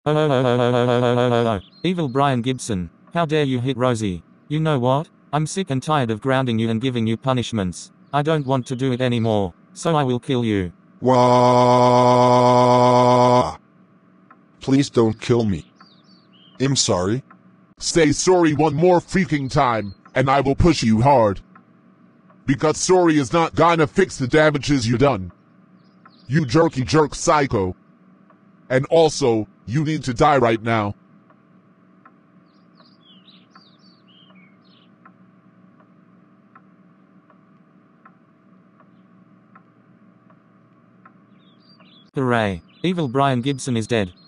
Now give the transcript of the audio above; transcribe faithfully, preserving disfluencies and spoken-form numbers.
Oh, oh, oh, oh, oh, oh, oh, oh, oh, oh. Evil Brian Gibson, how dare you hit Rosie? You know what? I'm sick and tired of grounding you and giving you punishments. I don't want to do it anymore, so I will kill you. Wah! Please don't kill me. I'm sorry. Say sorry one more freaking time, and I will push you hard. Because sorry is not gonna fix the damages you done. You jerky jerk psycho. And also, you need to die right now. Hooray. Evil Brian Gibson is dead.